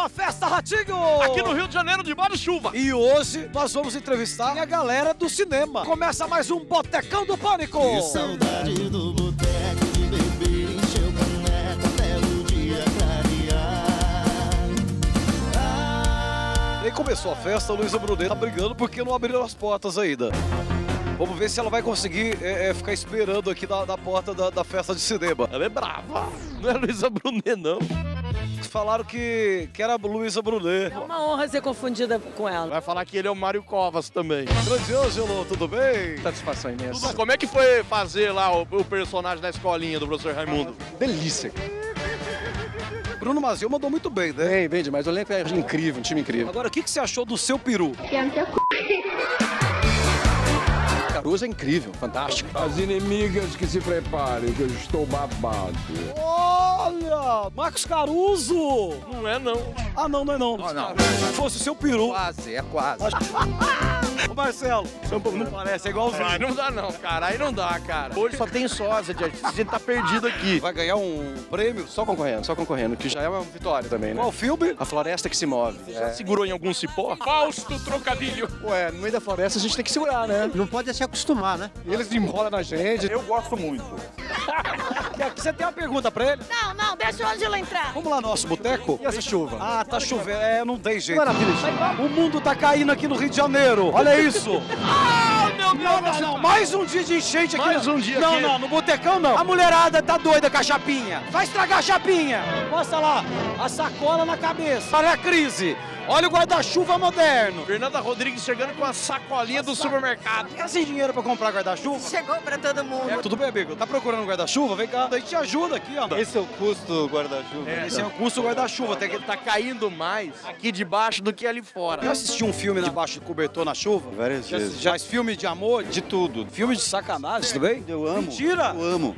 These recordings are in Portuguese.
a festa, Ratinho! Aqui no Rio de Janeiro, de de chuva. E hoje nós vamos entrevistar a galera do cinema. Começa mais um Botecão do Pânico. Que saudade do boteco, de beber, encher o caneco até o dia clarear. E começou a festa, a Luísa Brunet tá brigando porque não abriram as portas ainda. Vamos ver se ela vai conseguir ficar esperando aqui na porta da festa de cinema. Ela é brava. Não é Luísa Brunet, não. Falaram que era Luísa Brunet. É uma honra ser confundida com ela. Vai falar que ele é o Mário Covas também. Grande Ângelo, tudo bem? Satisfação imensa. Como é que foi fazer lá o personagem da escolinha do professor Raimundo? Delícia. Bruno Mazzeo mandou muito bem, né? Bem demais. O elenco é incrível, um time incrível. Agora, o que você achou do seu peru? Caruso é incrível, fantástico. As inimigas que se preparem, que eu estou babado. Olha! Marcos Caruso! Não é, não. Ah, não é não. Oh, não. Se fosse o seu peru. Quase, é quase. Ô, Marcelo, não parece, é igualzinho. Aí não dá, não, cara. Aí não dá, cara. Hoje só tem sósia de artista. A gente tá perdido aqui. Vai ganhar um prêmio? Só concorrendo, que já é uma vitória também, né? Qual filme? A Floresta que se move. Já segurou em algum cipó? Fausto Trocadilho. Ué, no meio da floresta a gente tem que segurar, né? Não pode se acostumar, né? Eles enrolam na gente. Eu gosto muito. Você tem uma pergunta pra ele? Não, deixa o Ângelo entrar. Vamos lá no nosso boteco? E essa chuva? Ah, tá chovendo. Não tem jeito. Maravilha. O mundo tá caindo aqui no Rio de Janeiro. Olha isso. Ah, meu Deus. Não. Mais um dia de enchente aqui. Mais um dia Não, aqui. não, no botecão não. A mulherada tá doida com a chapinha. Vai estragar a chapinha. Mostra lá. A sacola na cabeça. Olha a crise. Olha o guarda-chuva moderno. Fernanda Rodrigues chegando com a sacolinha do supermercado. Fica sem dinheiro pra comprar guarda-chuva? Chegou pra todo mundo. Tudo bem, amigo? Tá procurando um guarda-chuva? Vem cá. A gente te ajuda aqui, ó. Esse é o custo do guarda-chuva. Esse é o custo do guarda-chuva. Tem que... Tá caindo mais aqui debaixo do que ali fora. Já assistiu um filme debaixo de cobertor na chuva? Várias vezes. Já faz filme de amor? De tudo. Filme de sacanagem, tudo bem? Eu amo. Mentira! Eu amo.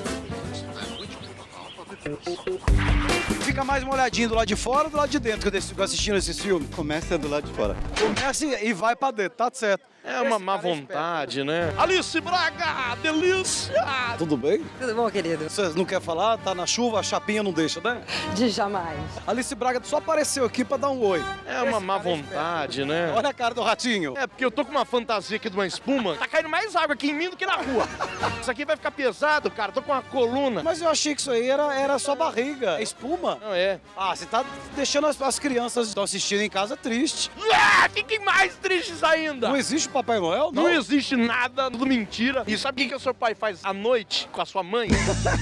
Fica mais molhadinho do lado de fora ou do lado de dentro que eu fico assistindo esses filmes? Começa do lado de fora. Começa e vai pra dentro, tá certo. É uma má vontade, né? Alice Braga, delícia! Tudo bem? Tudo bom, querido? Vocês não querem falar? Tá na chuva, a chapinha não deixa, né? De jamais. Alice Braga só apareceu aqui pra dar um oi. É uma má vontade, né? Olha a cara do ratinho. É, porque eu tô com uma fantasia aqui de uma espuma. Tá caindo mais água aqui em mim do que na rua. Isso aqui vai ficar pesado, cara. Tô com uma coluna. Mas eu achei que isso aí era só barriga. É espuma? Não é. Ah, você tá deixando as crianças que estão assistindo em casa triste. Fiquem mais tristes ainda. Não existe o Papai Noel? Não existe nada, tudo mentira. E sabe o que o seu pai faz à noite com a sua mãe?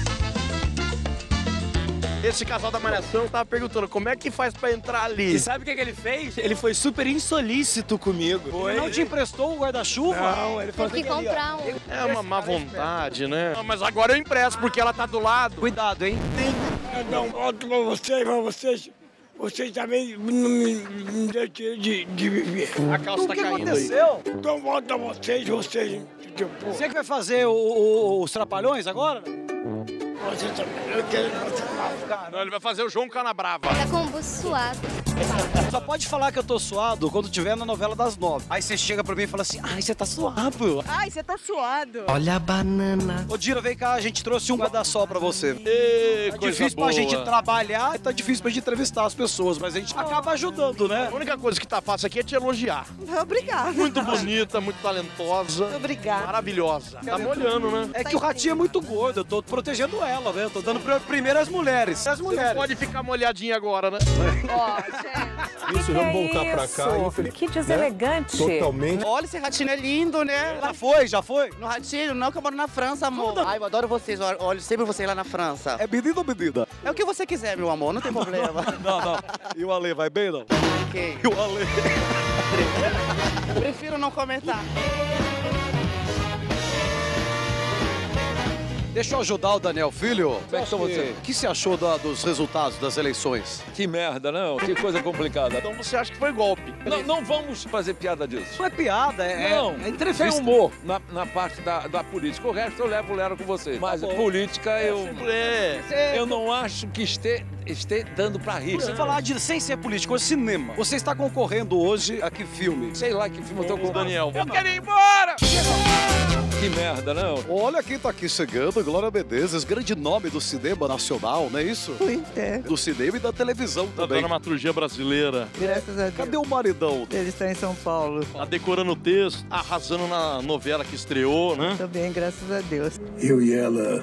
Esse casal da Malhação tava perguntando como é que faz pra entrar ali. E sabe o que ele fez? Ele foi super insolícito comigo. Ele não te emprestou o guarda-chuva? Não, ele falou Tem que comprar um. É uma má vontade, né? Não, mas agora eu impresso, porque ela tá do lado. Cuidado, hein? Dá um voto pra vocês. Vocês também não me deixam de viver. A calça O tá que caindo aí. aconteceu? Dá um voto a vocês. Tipo, Você que vai fazer os Trapalhões agora? vocês também. Eu quero participar. Não, ele vai fazer o João Canabrava. Tá com o buço suado. Só pode falar que eu tô suado quando tiver na novela das 9. Aí você chega pra mim e fala assim, ai, você tá suado. Ai, você tá suado. Olha a banana. Ô, Dira, vem cá, a gente trouxe um guarda-sol pra você. Ei, Tá coisa difícil boa. pra gente trabalhar, tá difícil pra gente entrevistar as pessoas, mas a gente acaba ajudando, né? A única coisa que tá fácil aqui é te elogiar. Obrigada. Muito bonita, muito talentosa. Obrigada. Maravilhosa. Tá molhando, né? É que o ratinho é muito gordo, eu tô protegendo ela, né? Eu tô dando primeiro as mulheres. As Você não mulheres. pode ficar molhadinha agora, né? Ó, gente. Isso, vamos voltar pra cá. Infeliz... Que deselegante. Totalmente. Olha, esse ratinho é lindo, né? Já foi? No ratinho, não, que eu moro na França, amor. Ai, eu adoro vocês, olho sempre vocês lá na França. É menino ou menina? É o que você quiser, meu amor, não tem problema. Não. E o Ale, vai bem, não? Ok. E o Ale? Prefiro não comentar. Deixa eu ajudar o Daniel Filho. Como é que estão você? O que você achou dos resultados das eleições? Que merda, não? Que coisa complicada. Então você acha que foi golpe? Não vamos fazer piada disso. Não é piada, Não, é entrevista. tem humor na parte da política. O resto eu levo lero com você. Mas bom. política É. eu não acho que esteja dando pra rir. Você falar sem ser político, é cinema. Você está concorrendo hoje a que filme? Sei lá que filme eu tô com Daniel. Eu quero ir embora! Que merda, não? Olha quem tá aqui chegando, Glória Menezes, grande nome do cinema nacional, não é isso? Muito. Do cinema e da televisão Da também. dramaturgia brasileira. Graças a Deus. Cadê o maridão? Ele está em São Paulo. Tá decorando o texto, arrasando na novela que estreou, né? Também, graças a Deus. Eu e ela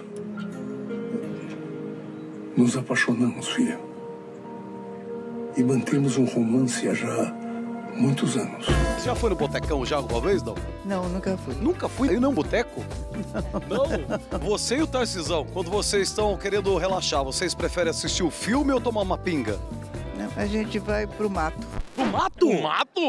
nos apaixonamos, filha. E mantemos um romance há já muitos anos. Você já foi no botecão já alguma vez, não? Não, nunca fui. Nunca fui aí num boteco? Não? Você e o Tarcisão, quando vocês estão querendo relaxar, vocês preferem assistir o filme ou tomar uma pinga? Não, a gente vai pro mato. No mato? O mato?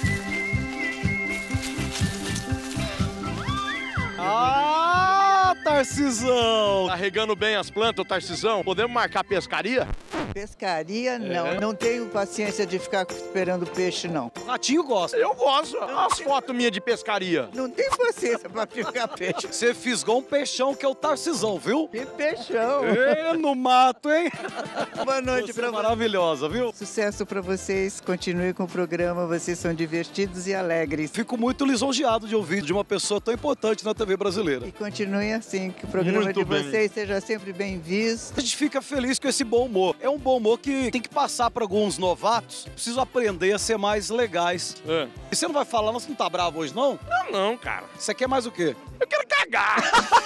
Ah, Tarcisão! Tá regando bem as plantas, o Tarcisão? Podemos marcar pescaria? Pescaria, não. Não tenho paciência de ficar esperando peixe, não. O ratinho gosta. Eu gosto. As fotos minhas de pescaria. Não tenho paciência pra ficar peixe. Você fisgou um peixão que é o Tarcisão, viu? Que peixão. É, no mato, hein? Boa noite Você pra é vocês. maravilhosa, viu? Sucesso pra vocês. Continue com o programa. Vocês são divertidos e alegres. Fico muito lisonjeado de ouvir de uma pessoa tão importante na TV brasileira. E continue assim, que o programa Muito de bem. vocês seja sempre bem visto. A gente fica feliz com esse bom humor. É um bom humor que tem que passar para alguns novatos. Precisam aprender a ser mais legais. É. E você não vai falar, não? Você não tá bravo hoje, não? Não, cara. Você quer mais o quê? Eu quero cagar.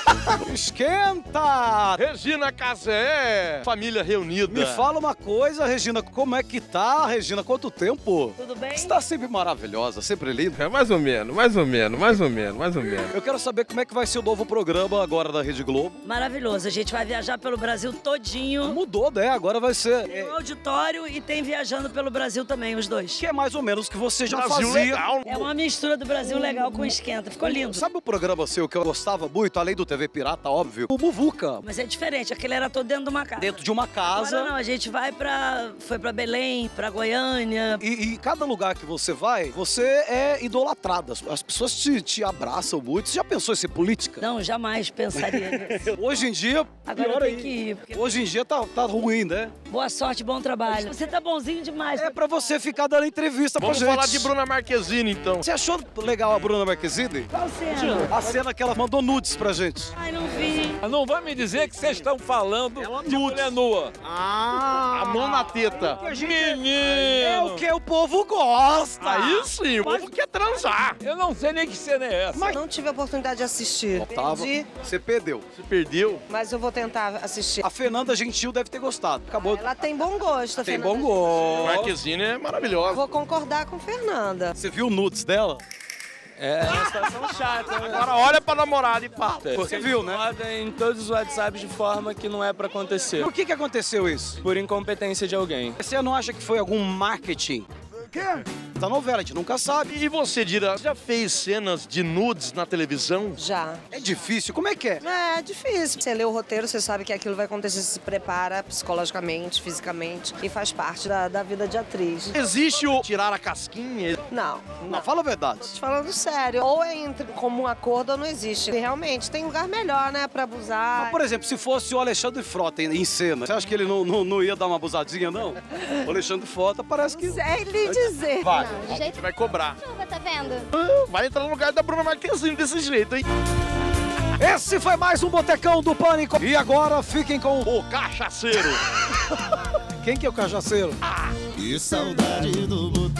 Esquenta! Regina Casé, família reunida. Me fala uma coisa, Regina, como é que tá, Regina? Quanto tempo? Tudo bem? Você tá sempre maravilhosa, sempre linda. É mais ou menos, mais ou menos, mais ou menos, mais ou menos. Eu quero saber como é que vai ser o novo programa agora da Rede Globo. Maravilhoso. A gente vai viajar pelo Brasil todinho. Mudou, né? Agora vai ser... Tem um auditório e tem viajando pelo Brasil também, os dois. Que é mais ou menos o que você já Brasil fazia. legal. É uma mistura do Brasil legal com esquenta. Ficou lindo. Sabe o programa seu que eu gostava muito, além do TV Pirata, óbvio? O Muvuca. Mas é diferente. Aquele era todo dentro de uma casa. Dentro de uma casa. Agora não, a gente vai foi pra Belém, pra Goiânia. E cada lugar que você vai, você é idolatrada. As pessoas te abraçam muito. Você já pensou em ser política? Não, jamais pensaria nisso. Hoje em dia, Agora pior eu tenho aí. que ir. Porque... Hoje em dia tá ruim, né? Boa sorte, bom trabalho. Você tá bonzinho demais. É pra você ficar dando entrevista Vamos pra gente. falar de Bruna Marquezine, então. Você achou legal a Bruna Marquezine? Qual cena? A cena que ela mandou nudes pra gente. Ai, não vi. Não vai me dizer que vocês estão falando de mulher nua. A mão na teta. Menino! É o que o povo gosta. Aí sim, o povo quer transar. Eu não sei nem que cena é essa. Não tive a oportunidade de assistir. Tava. Perdi, Você perdeu. Você perdeu? mas eu vou tentar assistir. A Fernanda Gentil deve ter gostado. Acabou. Ela tem bom gosto, a Tem Fernanda. bom gosto. Marquezine é maravilhosa. Vou concordar com Fernanda. Você viu nudes dela? É uma situação chata, né? Agora olha pra namorada e fala. Você viu, né? Em todos os WhatsApps de forma que não é pra acontecer. Por que aconteceu isso? Por incompetência de alguém. Você não acha que foi algum marketing? Quê? Da novela, a gente nunca sabe. E você, Dira, já fez cenas de nudes na televisão? Já. É difícil, como é que é? É difícil. Você lê o roteiro, você sabe que aquilo vai acontecer, se prepara psicologicamente, fisicamente e faz parte da vida de atriz. Existe o tirar a casquinha? Não. Não, fala a verdade. Tô falando sério. Ou é entre comum acordo ou não existe. E realmente, tem lugar melhor, né, pra abusar. Mas, por exemplo, se fosse o Alexandre Frota em cena, você acha que ele não ia dar uma abusadinha, não? O Alexandre Frota parece que... Sei lhe dizer. Vai, Não, a gente vai cobrar. Chuva, tá vendo? Vai entrar no lugar da Bruna Marquezine desse jeito, hein? Esse foi mais um Botecão do Pânico. E agora fiquem com o cachaceiro. Quem que é o cachaceiro? Que saudade do boteco.